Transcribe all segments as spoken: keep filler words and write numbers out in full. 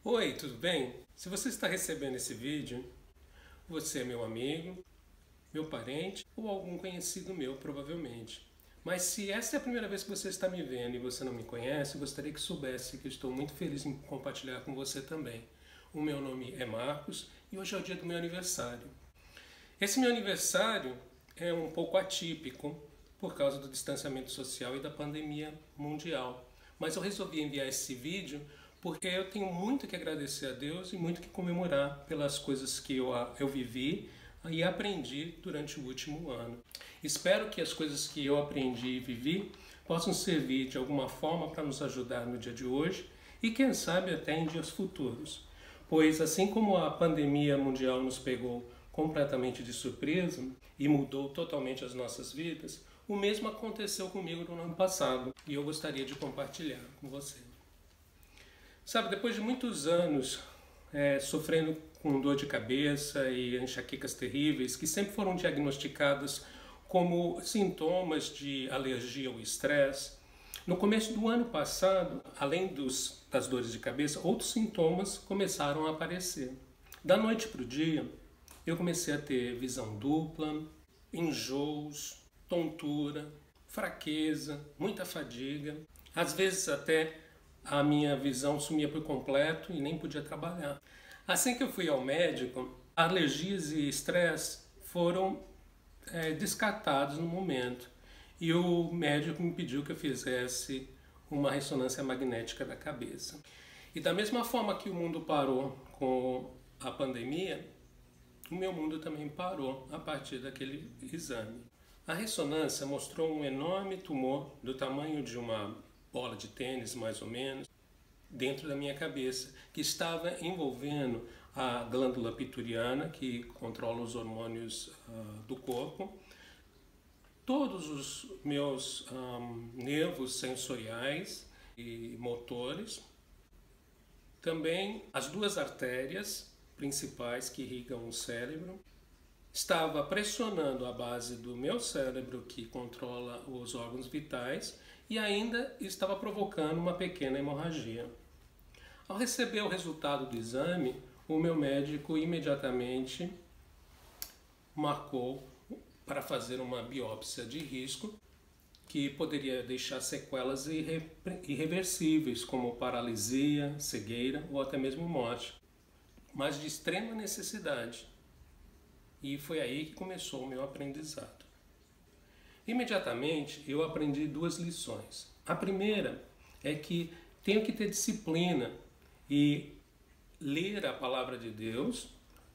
Oi, tudo bem? Se você está recebendo esse vídeo, você é meu amigo, meu parente ou algum conhecido meu, provavelmente. Mas se essa é a primeira vez que você está me vendo e você não me conhece, eu gostaria que soubesse que estou muito feliz em compartilhar com você também. O meu nome é Marcos e hoje é o dia do meu aniversário. Esse meu aniversário é um pouco atípico por causa do distanciamento social e da pandemia mundial. Mas eu resolvi enviar esse vídeo porque eu tenho muito que agradecer a Deus e muito que comemorar pelas coisas que eu, eu vivi e aprendi durante o último ano. Espero que as coisas que eu aprendi e vivi possam servir de alguma forma para nos ajudar no dia de hoje e quem sabe até em dias futuros. Pois assim como a pandemia mundial nos pegou completamente de surpresa e mudou totalmente as nossas vidas, o mesmo aconteceu comigo no ano passado e eu gostaria de compartilhar com você. Sabe, depois de muitos anos é, sofrendo com dor de cabeça e enxaquecas terríveis, que sempre foram diagnosticadas como sintomas de alergia ou estresse, no começo do ano passado, além dos, das dores de cabeça, outros sintomas começaram a aparecer. Da noite para o dia, eu comecei a ter visão dupla, enjoos, tontura, fraqueza, muita fadiga, às vezes até a minha visão sumia por completo e nem podia trabalhar. Assim que eu fui ao médico, alergias e estresse foram é, descartados no momento. E o médico me pediu que eu fizesse uma ressonância magnética da cabeça. E da mesma forma que o mundo parou com a pandemia, o meu mundo também parou a partir daquele exame. A ressonância mostrou um enorme tumor do tamanho de uma bola de tênis, mais ou menos, dentro da minha cabeça, que estava envolvendo a glândula pituitariana, que controla os hormônios uh, do corpo, todos os meus um, nervos sensoriais e motores, também as duas artérias principais que irrigam o cérebro, estava pressionando a base do meu cérebro, que controla os órgãos vitais, e ainda estava provocando uma pequena hemorragia. Ao receber o resultado do exame, o meu médico imediatamente marcou para fazer uma biópsia de risco, que poderia deixar sequelas irre irreversíveis, como paralisia, cegueira ou até mesmo morte, mas de extrema necessidade. E foi aí que começou o meu aprendizado. Imediatamente eu aprendi duas lições. A primeira é que tenho que ter disciplina e ler a palavra de Deus,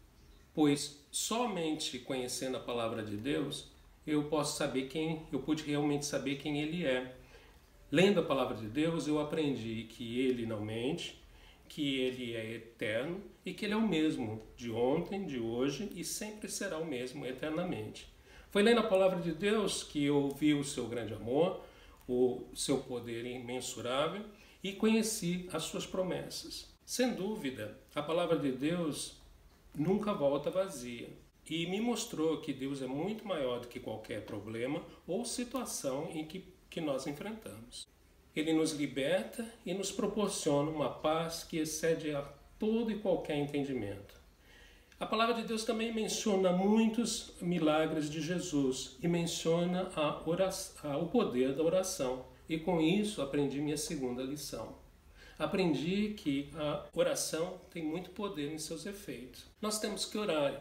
pois somente conhecendo a palavra de Deus eu posso saber quem, eu pude realmente saber quem Ele é. Lendo a palavra de Deus eu aprendi que Ele não mente, que Ele é eterno e que Ele é o mesmo de ontem, de hoje e sempre será o mesmo eternamente. Foi lendo a palavra de Deus que eu vi o seu grande amor, o seu poder imensurável e conheci as suas promessas. Sem dúvida, a palavra de Deus nunca volta vazia e me mostrou que Deus é muito maior do que qualquer problema ou situação em que, que nós enfrentamos. Ele nos liberta e nos proporciona uma paz que excede a todo e qualquer entendimento. A palavra de Deus também menciona muitos milagres de Jesus e menciona a oração, o poder da oração. E com isso aprendi minha segunda lição. Aprendi que a oração tem muito poder em seus efeitos. Nós temos que orar,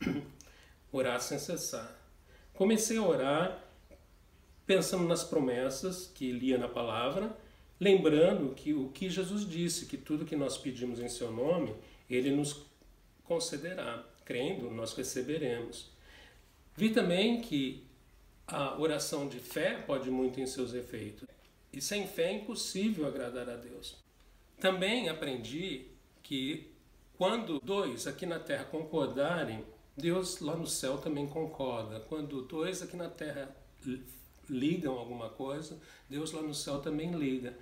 orar sem cessar. Comecei a orar pensando nas promessas que lia na palavra, lembrando que o que Jesus disse, que tudo que nós pedimos em seu nome, Ele nos concederá. Crendo, nós receberemos. Vi também que a oração de fé pode muito em seus efeitos. E sem fé é impossível agradar a Deus. Também aprendi que quando dois aqui na terra concordarem, Deus lá no céu também concorda. Quando dois aqui na terra ligam alguma coisa, Deus lá no céu também liga.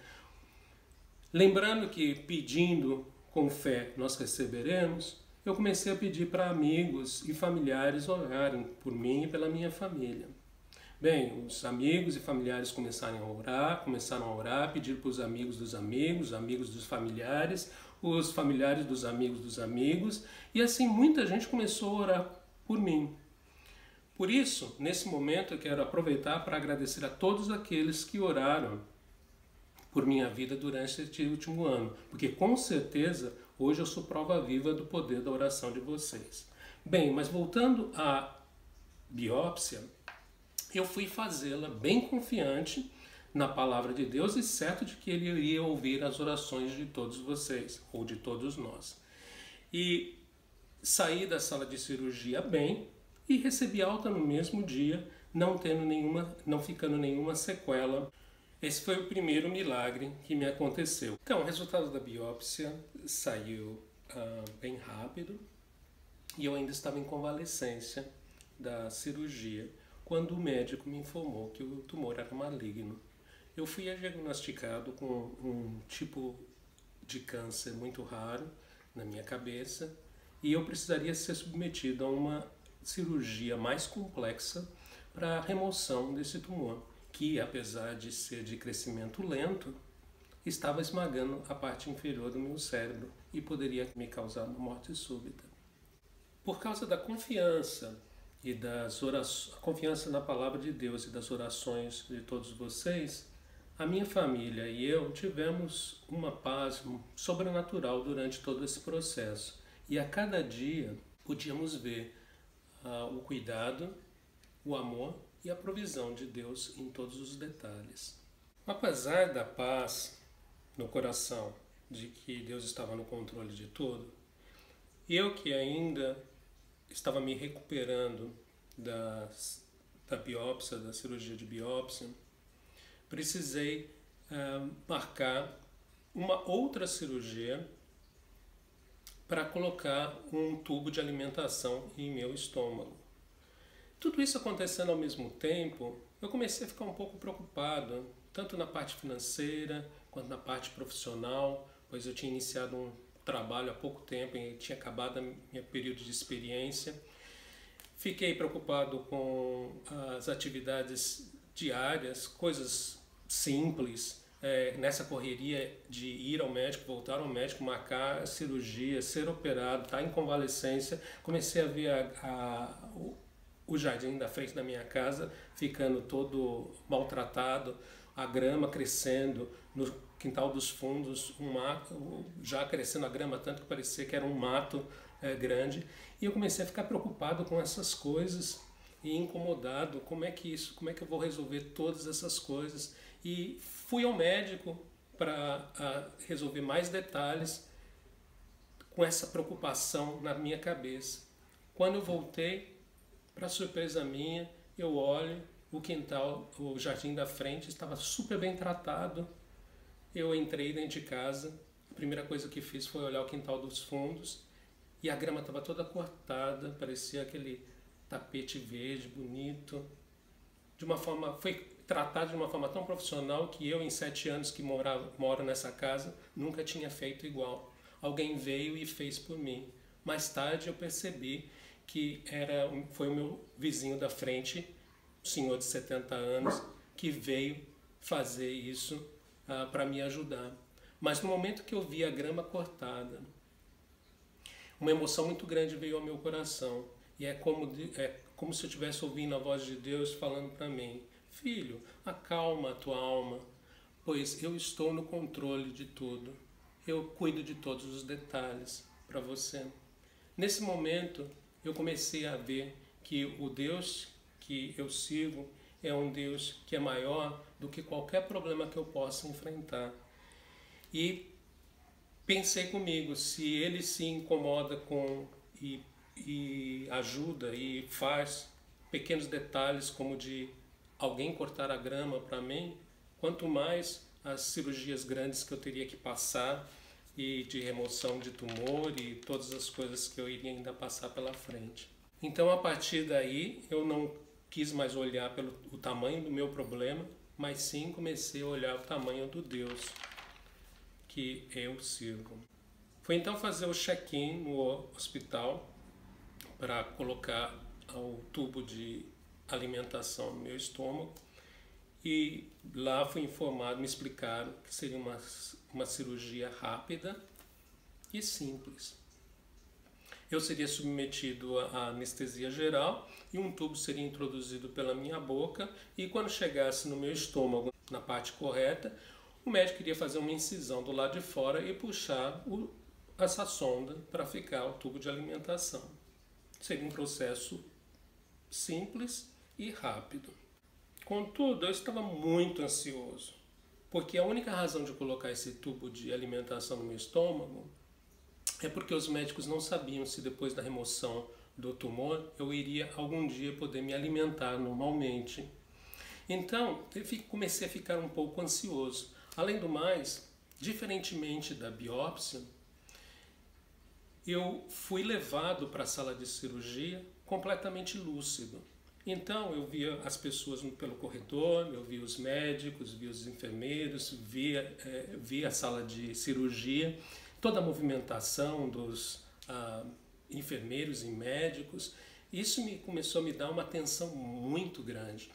Lembrando que pedindo com fé nós receberemos, eu comecei a pedir para amigos e familiares orarem por mim e pela minha família. Bem, os amigos e familiares começaram a orar, começaram a orar, pedir para os amigos dos amigos, amigos dos familiares, os familiares dos amigos dos amigos, e assim muita gente começou a orar por mim. Por isso, nesse momento, eu quero aproveitar para agradecer a todos aqueles que oraram por minha vida durante este último ano, porque com certeza hoje eu sou prova viva do poder da oração de vocês. Bem, mas voltando à biópsia, eu fui fazê-la bem confiante na palavra de Deus e certo de que Ele iria ouvir as orações de todos vocês, ou de todos nós. E saí da sala de cirurgia bem e recebi alta no mesmo dia, não tendo nenhuma, não ficando nenhuma sequela. Esse foi o primeiro milagre que me aconteceu. Então, o resultado da biópsia saiu ah, bem rápido e eu ainda estava em convalescência da cirurgia quando o médico me informou que o tumor era maligno. Eu fui diagnosticado com um tipo de câncer muito raro na minha cabeça e eu precisaria ser submetido a uma cirurgia mais complexa para a remoção desse tumor, que apesar de ser de crescimento lento, estava esmagando a parte inferior do meu cérebro e poderia me causar uma morte súbita. Por causa da confiança e das orações, a confiança na palavra de Deus e das orações de todos vocês, a minha família e eu tivemos uma paz sobrenatural durante todo esse processo. E a cada dia podíamos ver uh, o cuidado, o amor e a provisão de Deus em todos os detalhes. Apesar da paz no coração de que Deus estava no controle de tudo, eu que ainda estava me recuperando das, da biópsia, da cirurgia de biópsia, precisei uh, marcar uma outra cirurgia para colocar um tubo de alimentação em meu estômago. Tudo isso acontecendo ao mesmo tempo, eu comecei a ficar um pouco preocupado, tanto na parte financeira quanto na parte profissional, pois eu tinha iniciado um trabalho há pouco tempo e tinha acabado meu período de experiência. Fiquei preocupado com as atividades diárias, coisas simples, é, nessa correria de ir ao médico, voltar ao médico, marcar a cirurgia, ser operado, estar em convalescência. Comecei a ver a, a, o, o jardim da frente da minha casa ficando todo maltratado, a grama crescendo, no quintal dos fundos, um mato, já crescendo a grama tanto que parecia que era um mato é, grande. E eu comecei a ficar preocupado com essas coisas e incomodado, como é que isso, como é que eu vou resolver todas essas coisas? E fui ao médico para resolver mais detalhes com essa preocupação na minha cabeça. Quando eu voltei, para surpresa minha, eu olho o quintal, o jardim da frente estava super bem tratado. Eu entrei dentro de casa, a primeira coisa que fiz foi olhar o quintal dos fundos e a grama estava toda cortada, parecia aquele tapete verde bonito, de uma forma, foi tratado de uma forma tão profissional que eu, em sete anos que morava, moro nessa casa, nunca tinha feito igual. Alguém veio e fez por mim. Mais tarde eu percebi que era, foi o meu vizinho da frente, um senhor de setenta anos, que veio fazer isso uh, para me ajudar. Mas no momento que eu vi a grama cortada, uma emoção muito grande veio ao meu coração. E é como, é como se eu estivesse ouvindo a voz de Deus falando para mim: filho, acalma a tua alma, pois eu estou no controle de tudo. Eu cuido de todos os detalhes para você. Nesse momento, eu comecei a ver que o Deus que eu sirvo é um Deus que é maior do que qualquer problema que eu possa enfrentar. E pensei comigo, se Ele se incomoda com e, e ajuda e faz pequenos detalhes como de alguém cortar a grama para mim, quanto mais as cirurgias grandes que eu teria que passar e de remoção de tumor e todas as coisas que eu iria ainda passar pela frente. Então, a partir daí, eu não quis mais olhar pelo o tamanho do meu problema, mas sim comecei a olhar o tamanho do Deus que eu sirvo. Foi então fazer o check-in no hospital para colocar o tubo de alimentação no meu estômago e lá fui informado, me explicaram que seria uma, uma cirurgia rápida e simples. Eu seria submetido à anestesia geral e um tubo seria introduzido pela minha boca e quando chegasse no meu estômago, na parte correta, o médico iria fazer uma incisão do lado de fora e puxar o, essa sonda para ficar o tubo de alimentação. Seria um processo simples e rápido. Contudo, eu estava muito ansioso, porque a única razão de colocar esse tubo de alimentação no meu estômago é porque os médicos não sabiam se depois da remoção do tumor eu iria algum dia poder me alimentar normalmente. Então, eu comecei a ficar um pouco ansioso. Além do mais, diferentemente da biópsia, eu fui levado para a sala de cirurgia completamente lúcido. Então, eu via as pessoas pelo corredor, eu via os médicos, via os enfermeiros, via, é, via a sala de cirurgia, toda a movimentação dos ah, enfermeiros e médicos. Isso me começou a me dar uma atenção muito grande.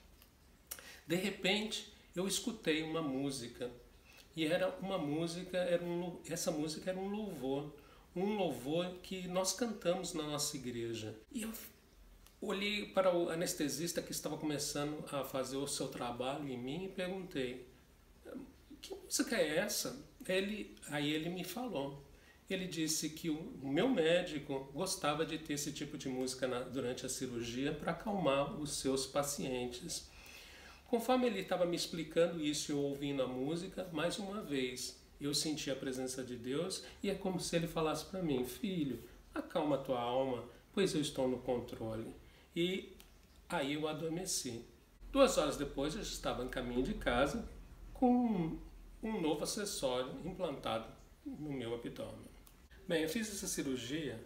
De repente, eu escutei uma música, e era uma música, era um, essa música era um louvor, um louvor que nós cantamos na nossa igreja. E eu olhei para o anestesista que estava começando a fazer o seu trabalho em mim e perguntei: que música é essa? Ele, aí ele me falou. Ele disse que o, o meu médico gostava de ter esse tipo de música na, durante a cirurgia para acalmar os seus pacientes. Conforme ele estava me explicando isso, eu ouvindo a música, mais uma vez eu senti a presença de Deus e é como se ele falasse para mim: filho, acalma a tua alma, pois eu estou no controle. E aí eu adormeci. Duas horas depois eu estava em caminho de casa com um novo acessório implantado no meu abdômen. Bem, eu fiz essa cirurgia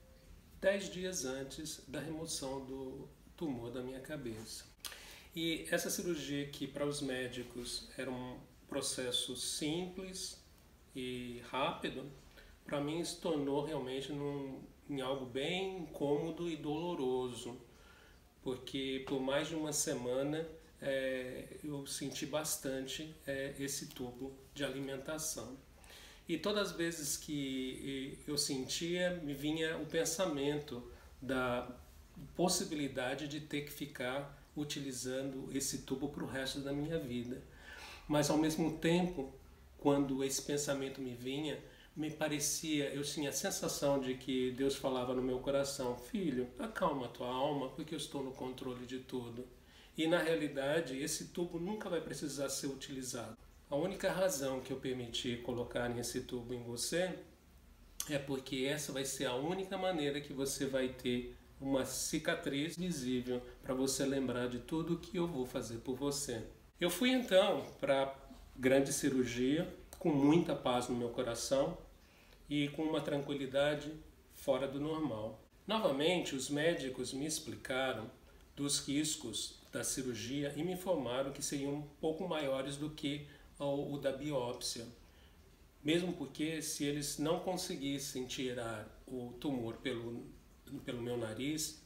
dez dias antes da remoção do tumor da minha cabeça. E essa cirurgia aqui, para os médicos, era um processo simples e rápido. Para mim, se tornou realmente num, em algo bem incômodo e doloroso, porque por mais de uma semana é, eu senti bastante é, esse tubo de alimentação. E todas as vezes que eu sentia, me vinha o pensamento da possibilidade de ter que ficar utilizando esse tubo para o resto da minha vida. Mas ao mesmo tempo, quando esse pensamento me vinha, me parecia, eu tinha a sensação de que Deus falava no meu coração: filho, acalma a tua alma, porque eu estou no controle de tudo. E na realidade, esse tubo nunca vai precisar ser utilizado. A única razão que eu permiti colocar esse tubo em você é porque essa vai ser a única maneira que você vai ter uma cicatriz visível para você lembrar de tudo que eu vou fazer por você. Eu fui então para a grande cirurgia com muita paz no meu coração e com uma tranquilidade fora do normal. Novamente, os médicos me explicaram dos riscos da cirurgia e me informaram que seriam um pouco maiores do que o da biópsia. Mesmo porque se eles não conseguissem tirar o tumor pelo, pelo meu nariz,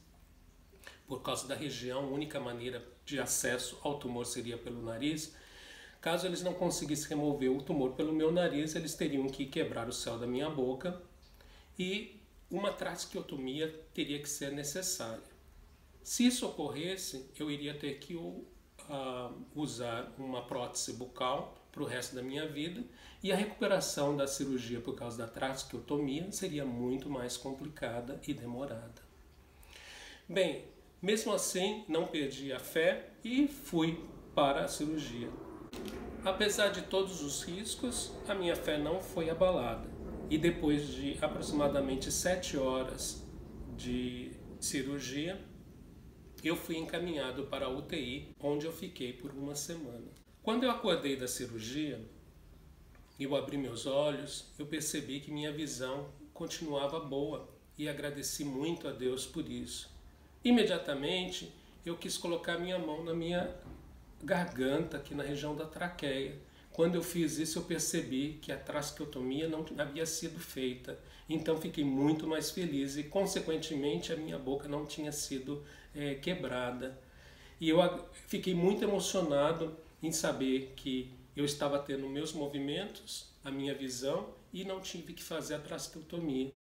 por causa da região, a única maneira de acesso ao tumor seria pelo nariz. Caso eles não conseguissem remover o tumor pelo meu nariz, eles teriam que quebrar o céu da minha boca e uma traqueotomia teria que ser necessária. Se isso ocorresse, eu iria ter que uh, usar uma prótese bucal para o resto da minha vida e a recuperação da cirurgia por causa da traqueotomia seria muito mais complicada e demorada. Bem, mesmo assim, não perdi a fé e fui para a cirurgia. Apesar de todos os riscos, a minha fé não foi abalada. E depois de aproximadamente sete horas de cirurgia, eu fui encaminhado para a U T I, onde eu fiquei por uma semana. Quando eu acordei da cirurgia, eu abri meus olhos, eu percebi que minha visão continuava boa e agradeci muito a Deus por isso. Imediatamente, eu quis colocar minha mão na minha garganta, aqui na região da traqueia. Quando eu fiz isso, eu percebi que a traqueotomia não havia sido feita. Então, fiquei muito mais feliz e, consequentemente, a minha boca não tinha sido é, quebrada. E eu fiquei muito emocionado em saber que eu estava tendo meus movimentos, a minha visão e não tive que fazer a traqueotomia.